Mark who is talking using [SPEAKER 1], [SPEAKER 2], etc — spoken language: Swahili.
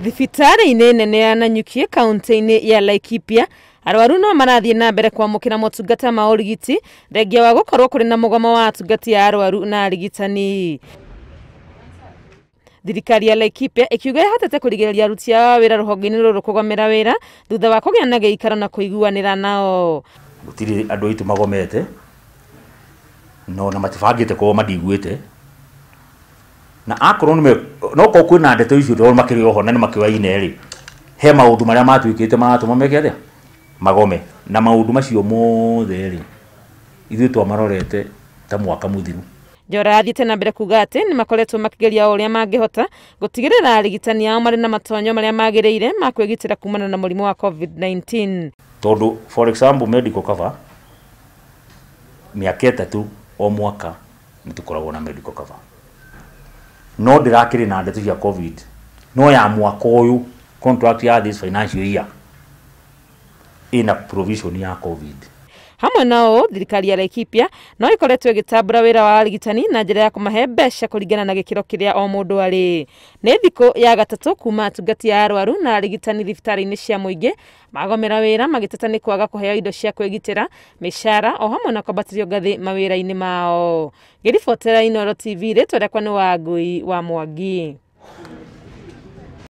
[SPEAKER 1] Thibitarĩ-inĩ nene ya Nanyuki kaunti-inĩ ya Laikipia arwaru no marathiĩ na mbere kwamũkĩra motungata ma ũrigiti thengia wa gũkorwo kũrĩ na mũgomo wa atungati a arwaru na arigitani. Thirikari ya Laikipia ikiuga ihotete kũrigĩrĩria aruti a wĩra rũhonge-inĩ rũrũ kũgomera wĩra thutha wa kũgĩa na gĩikaro na kũiguanĩra nao.
[SPEAKER 2] Gũtirĩ andũ aitũ magomete no na matibangĩte kwa madigwĩte na akorwo no ko kwĩna ndeto icio ndo makĩrĩ oho na nĩ makĩwaine rĩ he maũndũ marĩa matuĩkĩte maratũma meke atĩa magome na maũndũ macio mothe rĩ ithuĩ twamarorete ta mwaka mũthiru.
[SPEAKER 1] Njora athiĩte na mbere kuga atĩ nĩ makoretwo makĩgeria ũrĩa mangĩhota gũtigĩrĩra arigitani ao marĩ na matonyo marĩa magĩrĩire ma kwĩgitĩra kumana na mũrimũ wa COVID-19.
[SPEAKER 2] Tondũ for example medical cover mĩaka 3 o mwaka nĩ tũkoragwo na medical cover. No ndirakĩrĩ na ndeto cia COVID no ya mwaka ũyũ contract ya this financial year ina provision ya COVID.
[SPEAKER 1] Hamwe nao thirikari ya Laikipia no ikoretwo igĩtambũra wĩra wa arigitani na njĩra ya kũmahe mbeca kũringana na gĩkĩro kĩrĩa o mũndũ arĩ. Nĩ thikũ ya gatatũ kuma atungati a arwaru na arigitani thibitarĩ-inĩ cia mũingĩ magomera wĩra magĩteta nĩ kwaga kũheo indo cia kwĩgitĩra, mĩcara o hamwe na kwambatĩrio ngathĩ mawĩra-inĩ mao. Ngĩribotera Inooro TV rĩtwa rĩakwa nĩ Wangui wa Mwangi.